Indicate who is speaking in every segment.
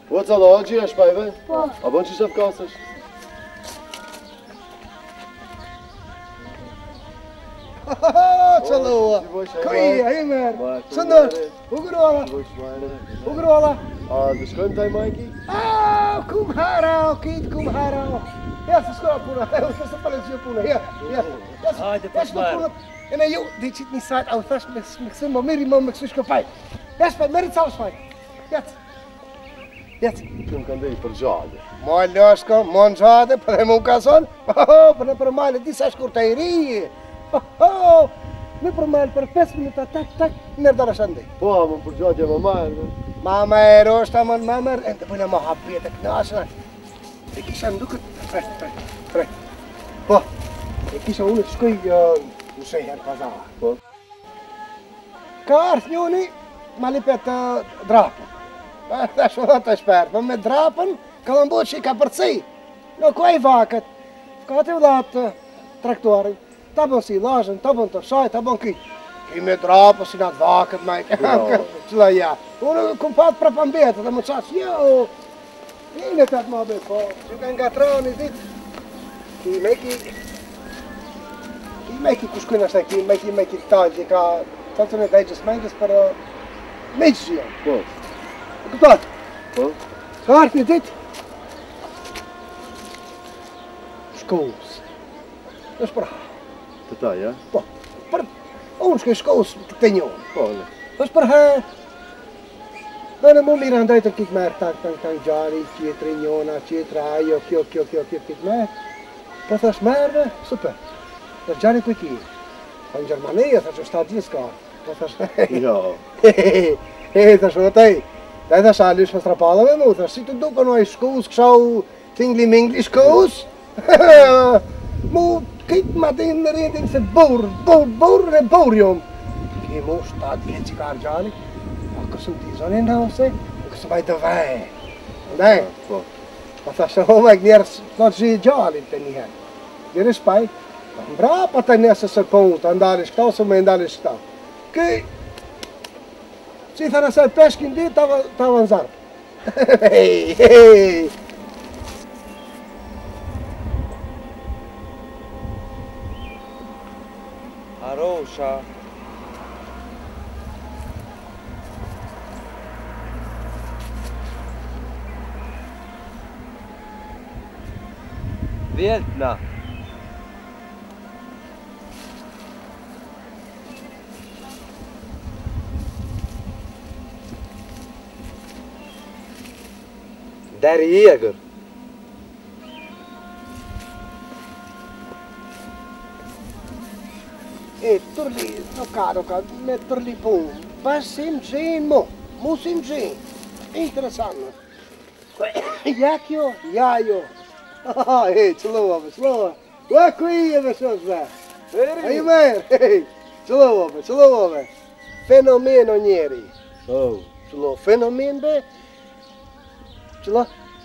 Speaker 1: O të Allah, që jesh pajve?
Speaker 2: Po.
Speaker 1: A bën që shëf kasësh?
Speaker 3: Çalua. Kuja, i merë. Sëndër, u grolla. U grolla.
Speaker 1: A, të shkojmë taj majki?
Speaker 3: Kum harao, kit kum harao. Ja se shkoj puna, evo se palecio puna, ja.
Speaker 4: Hajde, pas marë.
Speaker 3: E ne ju, di qitë një sajt, au thash me kësë më miri më me kësë shkopaj. Ja shpaj, meri ca u shpaj. Jec.
Speaker 1: Këmë kanë dhej për gjallë.
Speaker 3: Mo loshko, mo në gjade, për e mu ka son. Për në për male, disa shkur të i rije. Mi për male, për 5 minuta, tak, nërë dara shandi.
Speaker 1: Po, më për gjallë më marë.
Speaker 3: Mama e roshta, më mamër, e të bëjnë më habjet e knasëna. E kisha ndukët, prej. Po, e kisha unë të shkoj në shejher pazar.
Speaker 1: Po.
Speaker 3: Ka arth njoni, ma lipet drapën. Dhe shumë të shperë, po me drapën, ka më mboq që i ka përci. Në kuaj vakët, ka të vëllatë traktorin, ta bën si lashën, ta bën të shaj, ta bën kitë. Ki me drapën si në atë vakët, majke, qëla ja. Unë këm patë pra pambetët dhe më qasë, jo, Ine të atë më bëj, po, që ka nga trani ditë, ki me ki kushkujnë ashtë, ki me ki këtanë, që ka të të në dajgjës mendës për me që zhjo.
Speaker 1: Po.
Speaker 3: E këptat?
Speaker 1: Po.
Speaker 3: Ka artë një ditë, shkos, është pra.
Speaker 1: Të ta, ja?
Speaker 3: Po, unë shkoj shkos të njohë.
Speaker 1: Po, le.
Speaker 3: është për ha. Dhe në mu mirë andaj të kitë merë të gjari, qitri njona, qitra, ajo, kjo, kitë merë. Po thash merë, super. Dhe gjari kuj ki? Po në Gjermanija, thash, 7 gjithë s'ka. Po thash,
Speaker 1: Jo.
Speaker 3: Thash, o taj. Dhe thash, a lysh më strapallave mu, thash, si të duke në shkus, këshau tingli-mingli shkus. Mu kitë ma din në rindin se burr jom. Ki mu 7 vjetë që ka gjari. Kësëm t'i zonin në ose, kësëm aj të vaj. Ndaj?
Speaker 1: Po.
Speaker 3: Pa thashtë, me njerës, të gjithë gjallin të njëherë. Njërë shpaj, mbra pa të njësë së punë, të ndalish këta, ose me ndalish këta. Këj, si thë nëse peshkin ditë, të avanzarë. Hej.
Speaker 4: Arosha. Vjetna.
Speaker 1: Deri i egër.
Speaker 3: E, tërli, nuk ka, me tërli punë. Pas si më gjenë mu si më gjenë. Interesantë. Ja kjo, ja jo. Hej, qëllova. Ua kujeve shos dhe. A ju merë, hej, qëllova. Fenomeno njeri. Qëllo, fenomen be. Qëllo?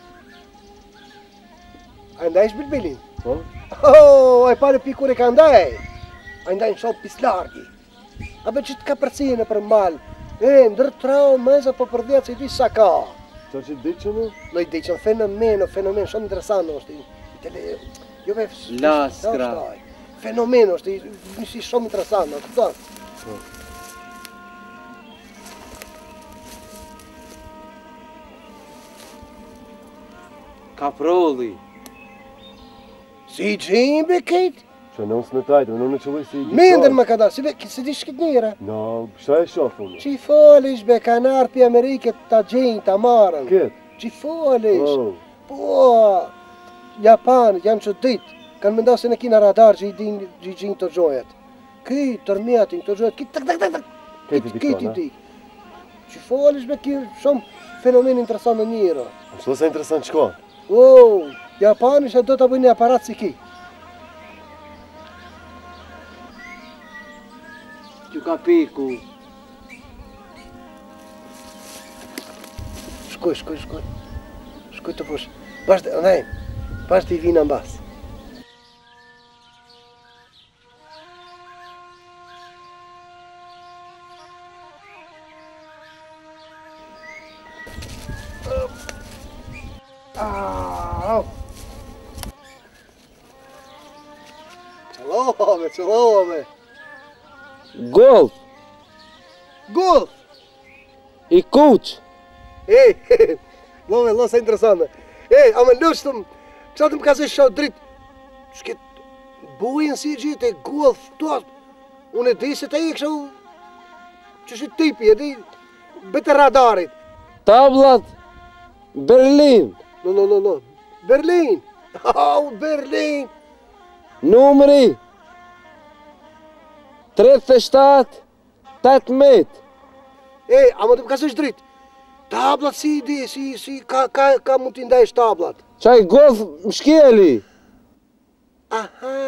Speaker 3: A ndaj shbilbilin?
Speaker 1: Po?
Speaker 3: A pare pikur e ka ndaj. A ndaj në shopë pislargi. A be që të ka përcijë në përmbal. Ndër trao meza po për dhjetë se i di sa ka.
Speaker 1: Qa që ditë që mu?
Speaker 3: Lo i diqën fenomen, shumë interesant është. Jo me...
Speaker 4: Laskra.
Speaker 3: Fenomen është, si shumë interesant, në këpëton.
Speaker 4: Kaprolli.
Speaker 3: Si i gjimë be kejtë?
Speaker 1: Që në unë së në tajtë, në në qëlloj si i gjithë.
Speaker 3: Mendër më ka da, si di shkit njëra.
Speaker 1: No, shta e shofë unë.
Speaker 3: Që i folish be kanar për Ameriket të gjinë të marën.
Speaker 1: Këtë?
Speaker 3: Që i folish.
Speaker 1: Po.
Speaker 3: Japanët janë që ditë. Kanë mënda se në kina radar që i gjinë të gjojet. Këtë tërmjetin të gjojet, këtë
Speaker 1: Këtë i
Speaker 3: di. Që i folish be kërë shumë fenomen interesant në njëra.
Speaker 1: Më shto se interesant qëka?
Speaker 3: Japanisht do të bëjnë një aparat si ki.
Speaker 4: Që ka piku.
Speaker 3: Shkoj. Shkoj të fush. Bashkë t'i vina në basë. Au. Целоваме, целоваме.
Speaker 4: Golf
Speaker 3: Gol!
Speaker 4: и coach.
Speaker 3: Ej, lova interesante. Ej, ama nu știu ca să știu drept. Știi, boi în CG, te golf, tot. Une deze te ik zo... Ce și tipi, de... Bete radarit.
Speaker 4: Tablat Berlin.
Speaker 3: No. Berlin. Oh, Berlin.
Speaker 4: Numeri 34 800.
Speaker 3: Ej, ama ca să știu drept. Tablat si, ca mutin dai tablat.
Speaker 4: Čaj golf mškijeli.
Speaker 3: Aha.